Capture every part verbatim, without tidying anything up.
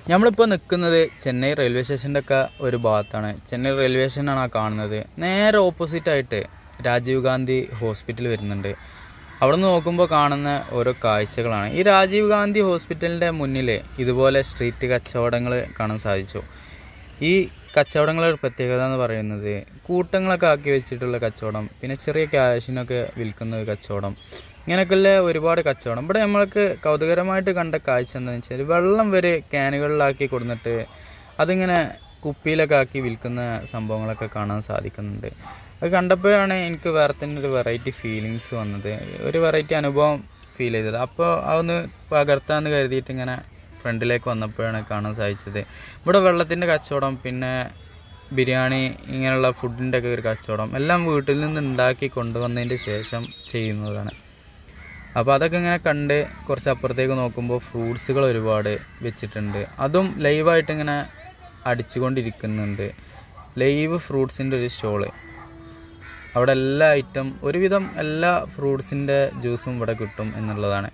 നമ്മളിപ്പോൾ നിൽക്കുന്നത് ചെന്നൈ റെയിൽവേ സ്റ്റേഷൻ്റെ ഒക്കെ ഒരു ഭാഗത്താണ്. ചെന്നൈ റെയിൽവേ സ്റ്റേഷനാണ് ആ കാണുന്നത്. നേരെ ഓപ്പോസിറ്റായിട്ട് രാജീവ് ഗാന്ധി ഹോസ്പിറ്റൽ വരുന്നുണ്ട്. അവിടെ നിന്ന് നോക്കുമ്പോൾ കാണുന്ന ഓരോ കാഴ്ചകളാണ്. ഈ രാജീവ് ഗാന്ധി ഹോസ്പിറ്റലിൻ്റെ മുന്നിൽ ഇതുപോലെ സ്ട്രീറ്റ് കച്ചവടങ്ങൾ കാണാൻ സാധിച്ചു. ഈ കച്ചവടങ്ങളുടെ പ്രത്യേകത എന്ന് പറയുന്നത് കൂട്ടങ്ങളൊക്കെ ആക്കി വെച്ചിട്ടുള്ള കച്ചവടം, പിന്നെ ചെറിയ ക്യാഷിനൊക്കെ വിൽക്കുന്ന ഒരു കച്ചവടം, ഇങ്ങനെയൊക്കെയുള്ള ഒരുപാട് കച്ചവടം. ഇവിടെ നമ്മൾക്ക് കൗതുകരമായിട്ട് കണ്ട കാഴ്ച എന്താണെന്ന് വെച്ചാൽ വെള്ളം വരെ ക്യാനുകളിലാക്കി കൊടുത്തിട്ട് അതിങ്ങനെ കുപ്പിയിലൊക്കെ ആക്കി വിൽക്കുന്ന സംഭവങ്ങളൊക്കെ കാണാൻ സാധിക്കുന്നുണ്ട്. അത് കണ്ടപ്പോഴാണ് എനിക്ക് വേറെ തന്നെ ഒരു വെറൈറ്റി ഫീലിങ്സ് വന്നത്, ഒരു വെറൈറ്റി അനുഭവം ഫീൽ ചെയ്തത്. അപ്പോൾ അതൊന്ന് പകർത്താമെന്ന് കരുതിയിട്ട് ഇങ്ങനെ ഫ്രണ്ടിലേക്ക് വന്നപ്പോഴാണ് കാണാൻ സാധിച്ചത്. ഇവിടെ വെള്ളത്തിൻ്റെ കച്ചവടം, പിന്നെ ബിരിയാണി, ഇങ്ങനെയുള്ള ഫുഡിൻ്റെ ഒക്കെ ഒരു കച്ചവടം എല്ലാം വീട്ടിൽ നിന്ന് ഉണ്ടാക്കി കൊണ്ടുവന്നതിൻ്റെ ശേഷം ചെയ്യുന്നതാണ്. അപ്പോൾ അതൊക്കെ ഇങ്ങനെ കണ്ട് കുറച്ച് അപ്പുറത്തേക്ക് നോക്കുമ്പോൾ ഫ്രൂട്ട്സുകൾ ഒരുപാട് വെച്ചിട്ടുണ്ട്. അതും ലൈവായിട്ട് ഇങ്ങനെ അടിച്ചുകൊണ്ടിരിക്കുന്നുണ്ട്. ലൈവ് ഫ്രൂട്ട്സിൻ്റെ ഒരു സ്റ്റോള്. അവിടെ എല്ലാ ഐറ്റം, ഒരുവിധം എല്ലാ ഫ്രൂട്ട്സിൻ്റെ ജ്യൂസും ഇവിടെ കിട്ടും എന്നുള്ളതാണ്.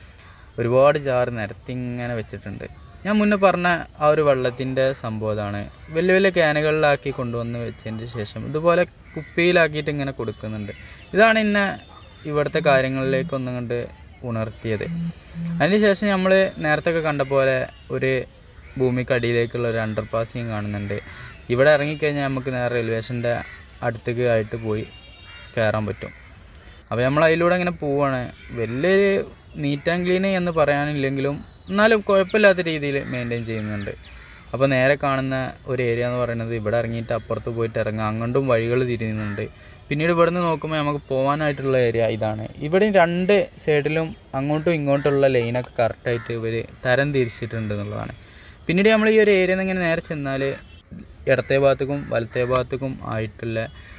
ഒരുപാട് ജാറ് നിരത്തി ഇങ്ങനെ വെച്ചിട്ടുണ്ട്. ഞാൻ മുന്നേ പറഞ്ഞ ആ ഒരു വെള്ളത്തിൻ്റെ സംഭവമാണ്. വലിയ വലിയ ക്യാനുകളിലാക്കി കൊണ്ടുവന്ന് വെച്ചതിന് ശേഷം ഇതുപോലെ കുപ്പിയിലാക്കിയിട്ട് ഇങ്ങനെ കൊടുക്കുന്നുണ്ട്. ഇതാണ് എന്നെ ഇവിടുത്തെ കാര്യങ്ങളിലേക്കൊന്നും കണ്ട് ഉണർത്തിയത്. അതിന് ശേഷം നമ്മൾ നേരത്തെ ഒക്കെ കണ്ട പോലെ ഒരു ഭൂമിക്കടിയിലേക്കുള്ള ഒരു അണ്ടർ പാസിങ് കാണുന്നുണ്ട്. ഇവിടെ ഇറങ്ങിക്കഴിഞ്ഞാൽ നമുക്ക് നേരെ റെയിൽവേ സ്റ്റേഷൻ്റെ അടുത്തേക്ക് ആയിട്ട് പോയി കയറാൻ പറ്റും. അപ്പോൾ നമ്മൾ അതിലൂടെ ഇങ്ങനെ പോവുകയാണ്. വലിയൊരു നീറ്റ് ആൻഡ് ക്ലീൻ എന്ന് പറയാനില്ലെങ്കിലും എന്നാലും കുഴപ്പമില്ലാത്ത രീതിയിൽ മെയിൻറ്റെയിൻ ചെയ്യുന്നുണ്ട്. അപ്പോൾ നേരെ കാണുന്ന ഒരു ഏരിയ എന്ന് പറയുന്നത് ഇവിടെ ഇറങ്ങിയിട്ട് അപ്പുറത്ത് പോയിട്ട് ഇറങ്ങുക, അങ്ങോട്ടും വഴികൾ തിരിയുന്നുണ്ട്. പിന്നീട് ഇവിടെ നിന്ന് നോക്കുമ്പോൾ നമുക്ക് പോകാനായിട്ടുള്ള ഏരിയ ഇതാണ്. ഇവിടെ രണ്ട് സൈഡിലും അങ്ങോട്ടും ഇങ്ങോട്ടുള്ള ലൈനൊക്കെ കറക്റ്റായിട്ട് ഇവർ തരം തിരിച്ചിട്ടുണ്ട് എന്നുള്ളതാണ്. പിന്നീട് നമ്മൾ ഈ ഒരു ഏരിയയിൽ നിന്ന് ഇങ്ങനെ നേരെ ചെന്നാൽ ഇടത്തെ ഭാഗത്തേക്കും വലത്തെ ഭാഗത്തേക്കും ആയിട്ടുള്ള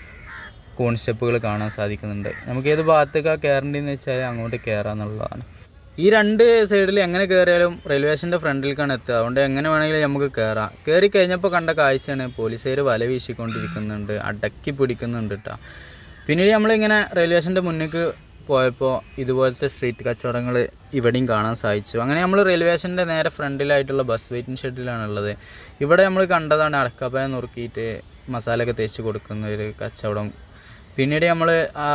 കോൺ സ്റ്റെപ്പുകൾ കാണാൻ സാധിക്കുന്നുണ്ട്. നമുക്ക് ഏത് ഭാഗത്തേക്കാണ് കയറേണ്ടതെന്ന് വെച്ചാൽ അങ്ങോട്ട് കയറാമെന്നുള്ളതാണ്. ഈ രണ്ട് സൈഡിൽ എങ്ങനെ കയറിയാലും റെയിൽവേ സ്റ്റേഷൻ്റെ ഫ്രണ്ടിലേക്കാണ് എത്തുക. അതുകൊണ്ട് എങ്ങനെ വേണമെങ്കിലും നമുക്ക് കയറാം. കയറി കഴിഞ്ഞപ്പോൾ കണ്ട കാഴ്ചയാണ് പോലീസുകാർ വല വീശിക്കൊണ്ടിരിക്കുന്നുണ്ട്, അടക്കി പിടിക്കുന്നുണ്ട് കേട്ടോ. പിന്നീട് നമ്മളിങ്ങനെ റെയിൽവേ സ്റ്റേഷൻ്റെ മുന്നിലേക്ക് പോയപ്പോൾ ഇതുപോലത്തെ സ്ട്രീറ്റ് കച്ചവടങ്ങൾ ഇവിടെയും കാണാൻ സാധിച്ചു. അങ്ങനെ നമ്മൾ റെയിൽവേ സ്റ്റേഷൻ്റെ നേരെ ഫ്രണ്ടിലായിട്ടുള്ള ബസ് വെയിറ്റിംഗ് ഷെഡിലാണുള്ളത്. ഇവിടെ നമ്മൾ കണ്ടതാണ് അടക്കപ്പായ നുറുക്കിയിട്ട് മസാലയൊക്കെ തേച്ച് കൊടുക്കുന്ന ഒരു കച്ചവടം. പിന്നീട് നമ്മൾ ആ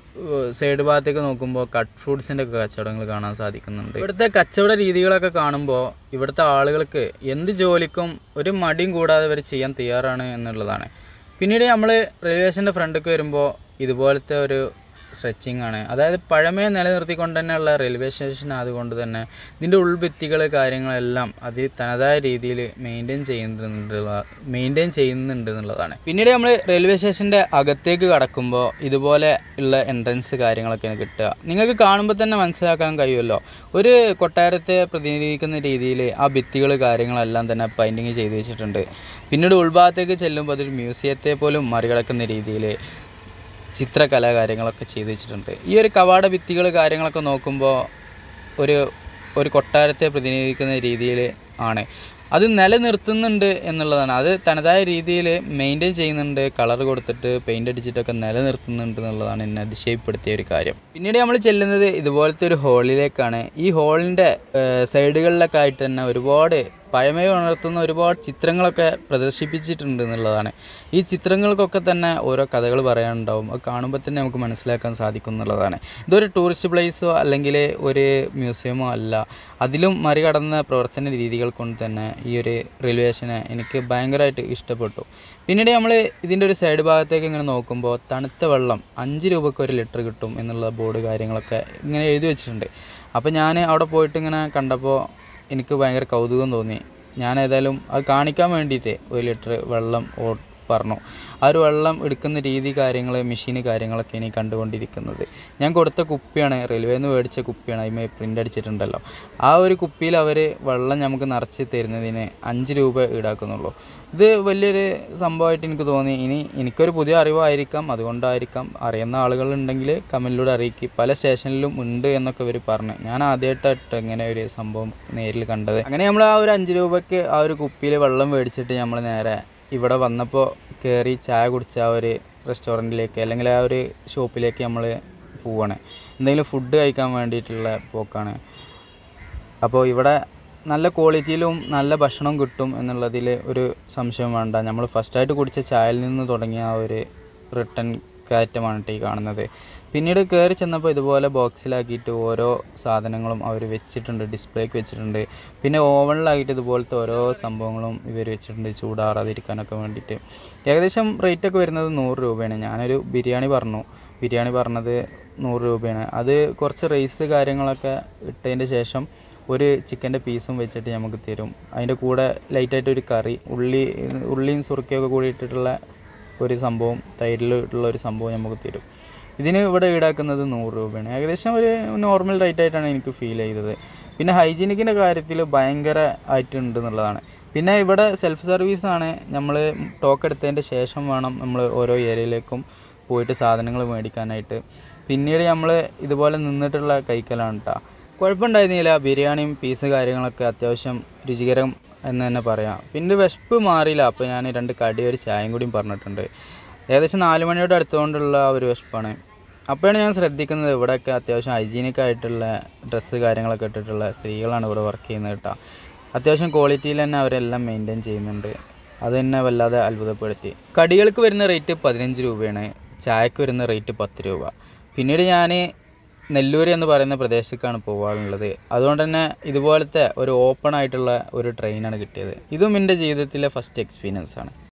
സൈഡ് ഭാഗത്തേക്ക് നോക്കുമ്പോൾ കട്ട് ഫ്രൂട്ട്സിൻ്റെ ഒക്കെ കച്ചവടങ്ങൾ കാണാൻ സാധിക്കുന്നുണ്ട്. ഇവിടുത്തെ കച്ചവട രീതികളൊക്കെ കാണുമ്പോൾ ഇവിടുത്തെ ആളുകൾക്ക് എന്ത് ജോലിക്കും ഒരു മടിയും കൂടാതെ ഇവർ ചെയ്യാൻ തയ്യാറാണ് എന്നുള്ളതാണ്. പിന്നീട് നമ്മൾ റെയിൽവേ സ്റ്റേഷൻ്റെ ഫ്രണ്ടിലേക്ക് വരുമ്പോൾ ഇതുപോലത്തെ ഒരു സ്ട്രെച്ചിങ് ആണ്. അതായത് പഴമയെ നിലനിർത്തിക്കൊണ്ട് തന്നെയുള്ള റെയിൽവേ സ്റ്റേഷൻ ആയതുകൊണ്ട് തന്നെ ഇതിൻ്റെ ഉൾഭിത്തികൾ കാര്യങ്ങളെല്ലാം അത് തനതായ രീതിയിൽ മെയിൻറ്റെയിൻ ചെയ്യുന്നുണ്ട് മെയിൻറ്റെയിൻ ചെയ്യുന്നുണ്ട് എന്നുള്ളതാണ്. പിന്നീട് നമ്മൾ റെയിൽവേ സ്റ്റേഷൻ്റെ അകത്തേക്ക് കടക്കുമ്പോൾ ഇതുപോലെ ഉള്ള എൻട്രൻസ് കാര്യങ്ങളൊക്കെയാണ് കിട്ടുക. നിങ്ങൾക്ക് കാണുമ്പോൾ തന്നെ മനസ്സിലാക്കാൻ കഴിയുമല്ലോ, ഒരു കൊട്ടാരത്തെ പ്രതിനിധീകരിക്കുന്ന രീതിയിൽ ആ ഭിത്തികൾ കാര്യങ്ങളെല്ലാം തന്നെ പെയിൻറ്റിങ് ചെയ്ത് വെച്ചിട്ടുണ്ട്. പിന്നീട് ഉൾഭാഗത്തേക്ക് ചെല്ലുമ്പോൾ അതൊരു മ്യൂസിയത്തെ പോലും മറികടക്കുന്ന രീതിയിൽ ചിത്രകലാ കാര്യങ്ങളൊക്കെ ചെയ്ത് വെച്ചിട്ടുണ്ട്. ഈ ഒരു കവാട ഭിത്തികൾ കാര്യങ്ങളൊക്കെ നോക്കുമ്പോൾ ഒരു ഒരു കൊട്ടാരത്തെ പ്രതിനിധീകരിക്കുന്ന രീതിയിൽ ആണ്. അത് നിലനിർത്തുന്നുണ്ട് എന്നുള്ളതാണ്. അത് തനതായ രീതിയിൽ മെയിൻറ്റെയിൻ ചെയ്യുന്നുണ്ട്. കളർ കൊടുത്തിട്ട് പെയിൻ്റ് അടിച്ചിട്ടൊക്കെ നിലനിർത്തുന്നുണ്ട് എന്നുള്ളതാണ് എന്നെ അതിശയപ്പെടുത്തിയ ഒരു കാര്യം. പിന്നീട് നമ്മൾ ചെല്ലുന്നത് ഇതുപോലത്തെ ഒരു ഹോളിലേക്കാണ്. ഈ ഹോളിൻ്റെ സൈഡുകളിലൊക്കെ ആയിട്ട് തന്നെ ഒരുപാട് പഴമയെ ഉണർത്തുന്ന ഒരുപാട് ചിത്രങ്ങളൊക്കെ പ്രദർശിപ്പിച്ചിട്ടുണ്ട് എന്നുള്ളതാണ്. ഈ ചിത്രങ്ങൾക്കൊക്കെ തന്നെ ഓരോ കഥകൾ പറയാനുണ്ടാവും. അത് കാണുമ്പോൾ തന്നെ നമുക്ക് മനസ്സിലാക്കാൻ സാധിക്കും എന്നുള്ളതാണ്. ഇതൊരു ടൂറിസ്റ്റ് പ്ലേസോ അല്ലെങ്കിൽ ഒരു മ്യൂസിയമോ അല്ല. അതിലും മറികടന്ന പ്രവർത്തന രീതികൾ കൊണ്ട് തന്നെ ഈ ഒരു റെയിൽവേ സ്റ്റേഷനെ എനിക്ക് ഭയങ്കരമായിട്ട് ഇഷ്ടപ്പെട്ടു. പിന്നീട് നമ്മൾ ഇതിൻ്റെ ഒരു സൈഡ് ഭാഗത്തേക്ക് ഇങ്ങനെ നോക്കുമ്പോൾ തണുത്ത വെള്ളം അഞ്ച് രൂപയ്ക്ക് ഒരു ലിറ്റർ കിട്ടും എന്നുള്ള ബോർഡ് കാര്യങ്ങളൊക്കെ ഇങ്ങനെ എഴുതി വെച്ചിട്ടുണ്ട്. അപ്പോൾ ഞാൻ അവിടെ പോയിട്ട് ഇങ്ങനെ കണ്ടപ്പോൾ എനിക്ക് ഭയങ്കര കൗതുകം തോന്നി. ഞാൻ ഏതായാലും അത് കാണിക്കാൻ വേണ്ടിയിട്ട് ഒരു ലിറ്റർ വെള്ളം ഓ പറഞ്ഞു. ആ ഒരു വെള്ളം എടുക്കുന്ന രീതി കാര്യങ്ങൾ മെഷീന് കാര്യങ്ങളൊക്കെ ഇനി കണ്ടുകൊണ്ടിരിക്കുന്നത്. ഞാൻ കൊടുത്ത കുപ്പിയാണ്, റെയിൽവേയിൽ നിന്ന് മേടിച്ച കുപ്പിയാണ്, അതിന്മേൽ പ്രിൻ്റ് അടിച്ചിട്ടുണ്ടല്ലോ. ആ ഒരു കുപ്പിയിൽ അവർ വെള്ളം നമുക്ക് നിറച്ച് തരുന്നതിന് അഞ്ച് രൂപ ഈടാക്കുന്നുള്ളൂ. ഇത് വലിയൊരു സംഭവമായിട്ട് എനിക്ക് തോന്നി. ഇനി എനിക്കൊരു പുതിയ അറിവായിരിക്കാം, അതുകൊണ്ടായിരിക്കാം. അറിയുന്ന ആളുകളുണ്ടെങ്കിൽ കമൻറ്റിലൂടെ അറിയിക്കും. പല സ്റ്റേഷനിലും ഉണ്ട് എന്നൊക്കെ ഇവർ പറഞ്ഞു. ഞാൻ ആദ്യമായിട്ടായിട്ട് ഇങ്ങനെ ഒരു സംഭവം നേരിൽ കണ്ടത്. അങ്ങനെ നമ്മൾ ആ ഒരു അഞ്ച് രൂപയ്ക്ക് ആ ഒരു കുപ്പിയിൽ വെള്ളം മേടിച്ചിട്ട് നമ്മൾ നേരെ ഇവിടെ വന്നപ്പോൾ കയറി ചായ കുടിച്ച ആ ഒരു റെസ്റ്റോറൻറ്റിലേക്ക് അല്ലെങ്കിൽ ആ ഒരു ഷോപ്പിലേക്ക് നമ്മൾ പോവുകയാണ്. എന്തെങ്കിലും ഫുഡ് കഴിക്കാൻ വേണ്ടിയിട്ടുള്ള പോക്കാണ്. അപ്പോൾ ഇവിടെ നല്ല ക്വാളിറ്റിയിലും നല്ല ഭക്ഷണം കിട്ടും എന്നുള്ളതിൽ ഒരു സംശയം വേണ്ട. നമ്മൾ ഫസ്റ്റായിട്ട് കുടിച്ച ചായയിൽ നിന്ന് തുടങ്ങിയ ആ ഒരു റിട്ടേൺ കയറ്റമാണ് ഈ കാണുന്നത്. പിന്നീട് കയറി ചെന്നപ്പോൾ ഇതുപോലെ ബോക്സിലാക്കിയിട്ട് ഓരോ സാധനങ്ങളും അവർ വെച്ചിട്ടുണ്ട്, ഡിസ്പ്ലേക്ക് വെച്ചിട്ടുണ്ട്. പിന്നെ ഓവനിലാക്കിയിട്ട് ഇതുപോലത്തെ ഓരോ സംഭവങ്ങളും ഇവർ വെച്ചിട്ടുണ്ട് ചൂടാറാതിരിക്കാനൊക്കെ വേണ്ടിയിട്ട്. ഏകദേശം റേറ്റൊക്കെ വരുന്നത് നൂറ് രൂപയാണ്. ഞാനൊരു ബിരിയാണി പറഞ്ഞു, ബിരിയാണി പറഞ്ഞത് നൂറ് രൂപയാണ്. അത് കുറച്ച് റൈസ് കാര്യങ്ങളൊക്കെ ഇട്ടതിൻ്റെ ശേഷം ഒരു ചിക്കൻ്റെ പീസും വെച്ചിട്ട് നമുക്ക് തരും. അതിൻ്റെ കൂടെ ലൈറ്റായിട്ടൊരു കറി, ഉള്ളി ഉള്ളിയും സുറുക്കയൊക്കെ കൂടി ഇട്ടിട്ടുള്ള ഒരു സംഭവം, തൈരിലുള്ള ഒരു സംഭവം നമുക്ക് തരും. ഇതിന് ഇവിടെ ഈടാക്കുന്നത് നൂറ് രൂപയാണ്. ഏകദേശം ഒരു നോർമൽ റേറ്റ് ആയിട്ടാണ് എനിക്ക് ഫീൽ ചെയ്തത്. പിന്നെ ഹൈജീനിക്കിൻ്റെ കാര്യത്തിൽ ഭയങ്കര ആയിട്ടുണ്ട് എന്നുള്ളതാണ്. പിന്നെ ഇവിടെ സെൽഫ് സർവീസാണ്. നമ്മൾ ടോക്ക് എടുത്തതിൻ്റെ ശേഷം വേണം നമ്മൾ ഓരോ ഏരിയയിലേക്കും പോയിട്ട് സാധനങ്ങൾ മേടിക്കാനായിട്ട്. പിന്നീട് നമ്മൾ ഇതുപോലെ നിന്നിട്ടുള്ള കൈക്കലാണ് കേട്ടോ. കുഴപ്പമുണ്ടായിരുന്നില്ല. ബിരിയാണിയും പീസ് കാര്യങ്ങളൊക്കെ അത്യാവശ്യം രുചികരം എന്ന് തന്നെ പറയാം. പിന്നെ വിശപ്പ് മാറിയില്ല. അപ്പോൾ ഞാൻ രണ്ട് കടി ഒരു ചായയും കൂടിയും പറഞ്ഞിട്ടുണ്ട്. ഏകദേശം നാല് മണിയോട് അടുത്തുകൊണ്ടുള്ള ഒരു വിശപ്പാണ്. അപ്പോഴാണ് ഞാൻ ശ്രദ്ധിക്കുന്നത് ഇവിടെയൊക്കെ അത്യാവശ്യം ഹൈജീനിക് ആയിട്ടുള്ള ഡ്രസ്സ് കാര്യങ്ങളൊക്കെ ഇട്ടിട്ടുള്ള സ്ത്രീകളാണ് ഇവിടെ വർക്ക് ചെയ്യുന്നത് കേട്ടോ. അത്യാവശ്യം ക്വാളിറ്റിയിൽ തന്നെ അവരെല്ലാം മെയിൻറ്റെയിൻ ചെയ്യുന്നുണ്ട്. അത് തന്നെ വല്ലാതെ അത്ഭുതപ്പെടുത്തി. കടികൾക്ക് വരുന്ന റേറ്റ് പതിനഞ്ച് രൂപയാണ്, ചായക്ക് വരുന്ന റേറ്റ് പത്ത് രൂപ. പിന്നീട് ഞാൻ നെല്ലൂർ എന്ന് പറയുന്ന പ്രദേശത്തേക്കാണ് പോകാറുള്ളത്. അതുകൊണ്ട് തന്നെ ഇതുപോലത്തെ ഒരു ഓപ്പൺ ആയിട്ടുള്ള ഒരു ട്രെയിനാണ് കിട്ടിയത്. ഇതും എൻ്റെ ജീവിതത്തിലെ ഫസ്റ്റ് എക്സ്പീരിയൻസ് ആണ്.